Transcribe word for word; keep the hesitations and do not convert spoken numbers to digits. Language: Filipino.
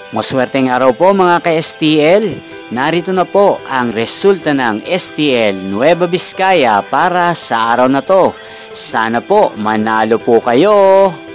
Maswerteng araw po mga ka-S T L. Narito na po ang resulta ng S T L Nueva Vizcaya para sa araw na to. Sana po manalo po kayo.